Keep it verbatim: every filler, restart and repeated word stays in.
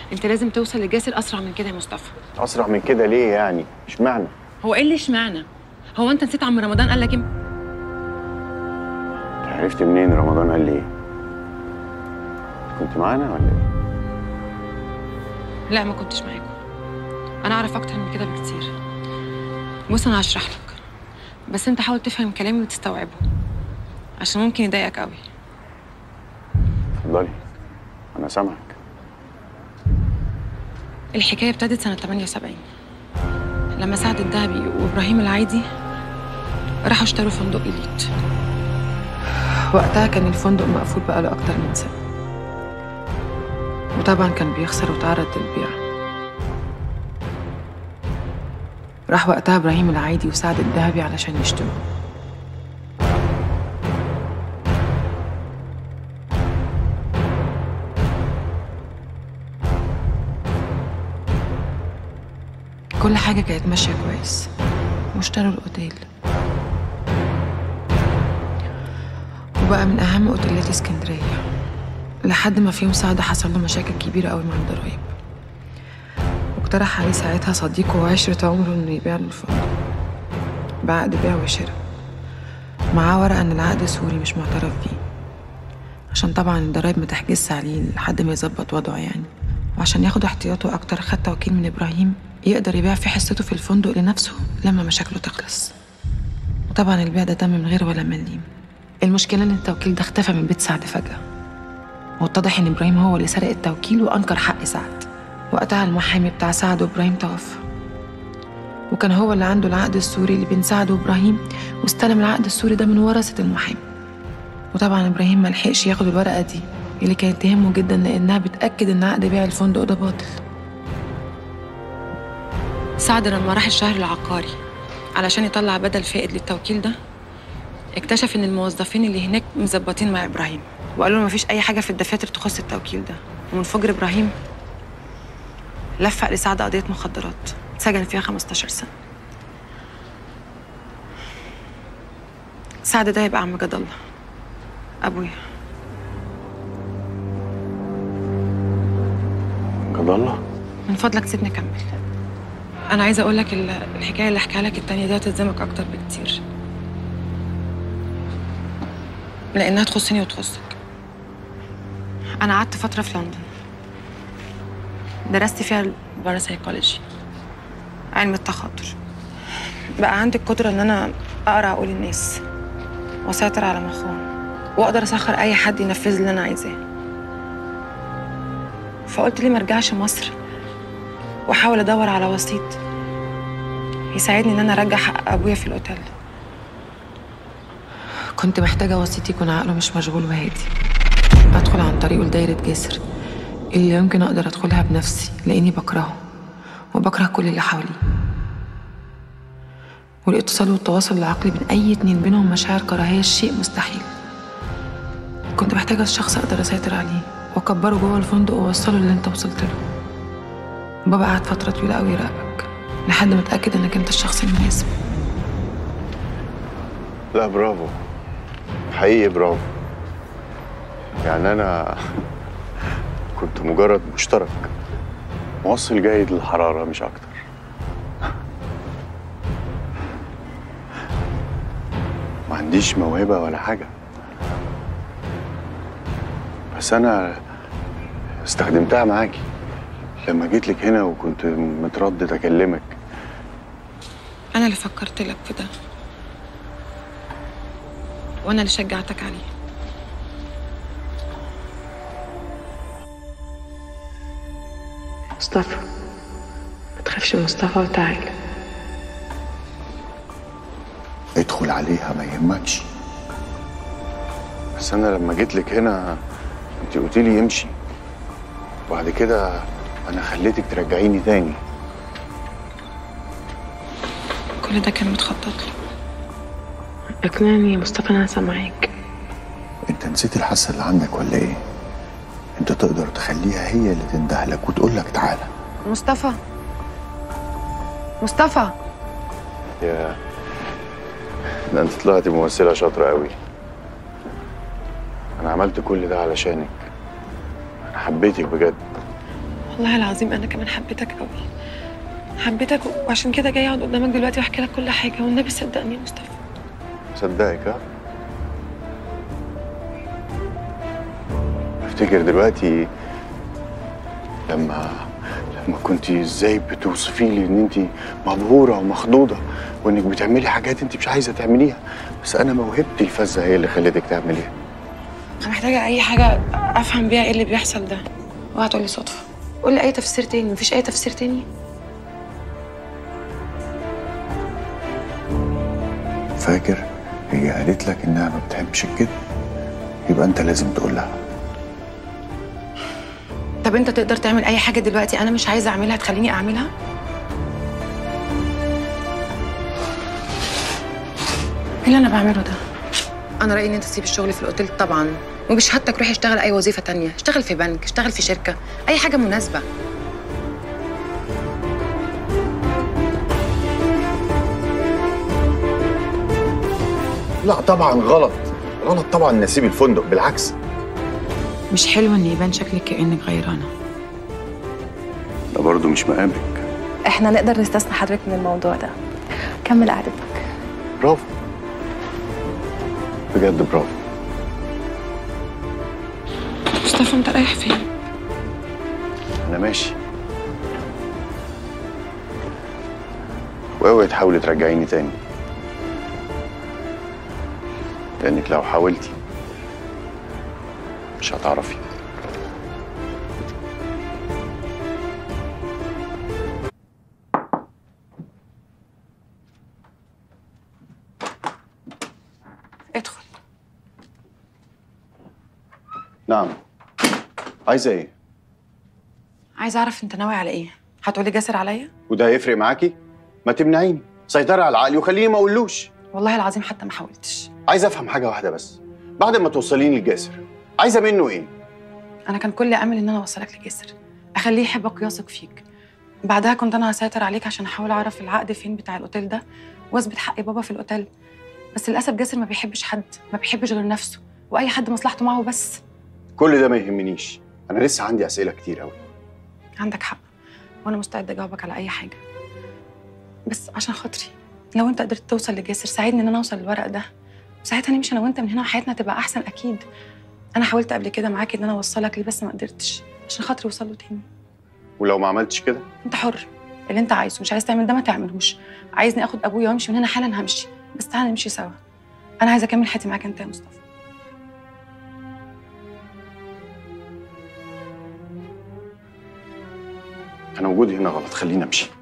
انت لازم توصل لجاسر اسرع من كده يا مصطفى. اسرع من كده ليه يعني؟ اشمعنى؟ هو ايه اللي اشمعنى؟ هو انت نسيت عم رمضان قال لك ايه؟ عرفت منين رمضان قال لي ايه؟ كنت معانا ولا ايه؟ لا ما كنتش معاكم. انا اعرف اكتر من كده بكتير. بص انا هشرح لك، بس انت حاول تفهم كلامي وتستوعبه عشان ممكن يضايقك قوي. اتفضلي انا سامعك. الحكايه ابتدت سنه تمانية وسبعين لما سعد الذهبي وابراهيم العايدي راحوا اشتروا فندق إليت. وقتها كان الفندق مقفول بقاله اكتر من سنه، وطبعا كان بيخسر وتعرض للبيع. راح وقتها ابراهيم العايدي وسعد الذهبي علشان يشتروه. كل حاجة كانت ماشية كويس واشتروا الأوتيل، وبقى من أهم أوتيلات اسكندرية، لحد ما في يوم سعد حصل له مشاكل كبيرة قوي مع الضرايب، واقترح عليه ساعتها صديقه وعشرة عمره إنه يبيع له الفندق بعقد بيع وشراء، معاه ورقة إن العقد سوري مش معترف بيه، عشان طبعا الضرايب ما تحجزش عليه لحد ما يظبط وضعه يعني. وعشان ياخد احتياطه أكتر خد توكيل من إبراهيم يقدر يبيع في حصته في الفندق لنفسه لما مشاكله تخلص. وطبعا البيع ده تم من غير ولا مليم. المشكلة إن التوكيل ده اختفى من بيت سعد فجأة، واتضح إن إبراهيم هو اللي سرق التوكيل وأنكر حق سعد. وقتها المحامي بتاع سعد وإبراهيم توفى، وكان هو اللي عنده العقد السوري اللي بين سعد وإبراهيم، واستلم العقد السوري ده من ورثة المحامي. وطبعا إبراهيم ملحقش ياخد الورقة دي اللي كانت تهمه جدا، لأنها بتأكد إن عقد بيع الفندق ده باطل. سعد لما راح الشهر العقاري علشان يطلع بدل فائد للتوكيل ده، اكتشف ان الموظفين اللي هناك مظبطين مع ابراهيم، وقالوا له مفيش اي حاجه في الدفاتر تخص التوكيل ده. ومن فجر ابراهيم لفق لسعد قضيه مخدرات اتسجن فيها خمستاشر سنه. سعد ده يبقى عم جد الله ابويا. جد الله؟ من فضلك سيبني اكمل. انا عايزه اقول لك الحكايه اللي احكيها لك التانيه دي هتلزمك اكتر بكتير، لانها تخصني وتخصك. انا قعدت فتره في لندن درست فيها الباراسايكولوجي، علم التخاطر. بقى عندي القدره ان انا اقرا عقول الناس واسيطر على مخهم، واقدر اسخر اي حد ينفذ اللي انا عايزاه. فقلت ليه ما ارجعش مصر واحاول ادور على وسيط يساعدني ان انا ارجع حق ابويا في الاوتيل. كنت محتاجه وسيط يكون عقله مش مشغول وهادي، ادخل عن طريقه لدايره جسر اللي يمكن اقدر ادخلها بنفسي، لاني بكرهه وبكره كل اللي حواليه. والاتصال والتواصل العقلي بين اي اتنين بينهم مشاعر كراهيه شيء مستحيل. كنت محتاجه شخص اقدر اسيطر عليه واكبره جوه الفندق واوصله اللي انت وصلت له. بابا قعد فتره طويله قوي يراقبك لحد ما اتاكد انك انت الشخص المناسب. لا برافو، حقيقي برافو. يعني انا كنت مجرد مشترك، موصل جيد للحراره مش اكتر. ما عنديش موهبه ولا حاجه، بس انا استخدمتها معاكي لما جيت لك هنا وكنت متردد اكلمك. انا اللي فكرت لك في ده، وانا اللي شجعتك عليه. مصطفى ما تخافش من مصطفى وتعالى. ادخل عليها ما يهمكش، بس انا لما جيت لك هنا انت قلت لي يمشي، وبعد كده انا خليتك ترجعيني تاني. كل ده كان متخطط له. اقنعني يا مصطفى انا سامعاك. انت نسيت الحاسه اللي عندك ولا ايه؟ انت تقدر تخليها هي اللي تنده لك وتقول لك تعالى. مصطفى مصطفى يا ده انت طلعتي ممثله شاطره قوي. انا عملت كل ده علشانك، انا حبيتك بجد. والله العظيم انا كمان حبيتك قوي، حبيتك وعشان كده جايه اقعد قدامك دلوقتي واحكي لك كل حاجه، والنبي صدقني يا مصطفى. صدقك ها؟ افتكر دلوقتي لما لما كنت ازاي بتوصفي لي ان انت مبهوره ومخضوضه وانك بتعملي حاجات انت مش عايزه تعمليها، بس انا موهبتي الفذه هي اللي خلتك تعمليها. انا محتاجه اي حاجه افهم بيها ايه اللي بيحصل ده. اوعى تقولي صدفه، قول لي اي تفسير تاني. مفيش اي تفسير تاني؟ فاكر هي قالت لك انها ما بتحبش الكذب، يبقى انت لازم تقول لها. طب انت تقدر تعمل اي حاجه دلوقتي انا مش عايزه اعملها تخليني اعملها؟ ايه اللي انا بعمله ده؟ انا رايي ان انت تسيب الشغل في الاوتيل طبعا، وبشهادتك روح اشتغل اي وظيفه تانية، اشتغل في بنك، اشتغل في شركه، اي حاجه مناسبه. لا طبعا غلط، غلط طبعا نسيب الفندق، بالعكس. مش حلو ان يبان شكلك كانك غيرانه. ده برضه مش مقامك. احنا نقدر نستثني حضرتك من الموضوع ده. كمل قعدتك. برافو، بجد برافو. مصطفى انت رايح فين؟ انا ماشي، واوعي تحاولي ترجعيني تاني، لانك لو حاولتي مش هتعرفي. ادخل. نعم، عايزه ايه؟ عايزه اعرف انت ناوي على ايه؟ هتقولي جاسر عليا؟ وده هيفرق معاكي؟ ما تمنعيني، سيطري على عقلي وخليني ما اقولوش. والله العظيم حتى ما حاولتش. عايز افهم حاجه واحده بس، بعد ما توصليني لجاسر عايزه منه ايه؟ انا كان كل امل ان انا اوصلك لجاسر، اخليه يحبك ويثق فيك. بعدها كنت انا هسيطر عليك عشان احاول اعرف العقد فين بتاع الاوتيل ده، واثبت حق بابا في الاوتيل. بس للاسف جاسر ما بيحبش حد، ما بيحبش غير نفسه، واي حد مصلحته معه بس. كل ده ما يهمنيش، انا لسه عندي اسئله كتير قوي. عندك حق، وانا مستعده اجاوبك على اي حاجه، بس عشان خاطري لو انت قدرت توصل لجاسر ساعدني ان انا اوصل للورق ده، وساعتها نمشي انا وانت من هنا وحياتنا تبقى احسن. اكيد انا حاولت قبل كده معاك ان انا اوصلك ليه بس ما قدرتش، عشان خاطري اوصل له تاني. ولو ما عملتش كده؟ انت حر، اللي انت عايزه. مش عايز تعمل ده ما تعملهوش، عايزني اخد ابويا وامشي من هنا حالا همشي، بس تعالى نمشي سوا. انا عايزه اكمل حياتي معاك انت يا مصطفى. انا وجودي هنا غلط، خليني امشي.